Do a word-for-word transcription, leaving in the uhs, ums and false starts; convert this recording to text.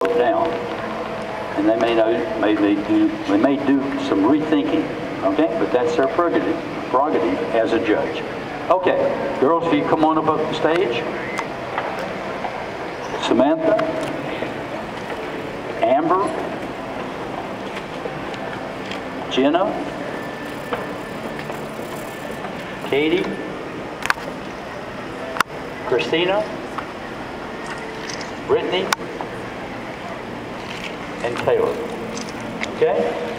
down, and they may know, may they do, they may do some rethinking, okay? But that's their prerogative, prerogative as a judge. Okay, girls, if you come on up up the stage. Samantha, Amber, Jenna, Katie, Christina, Brittany, and Taylor. Okay?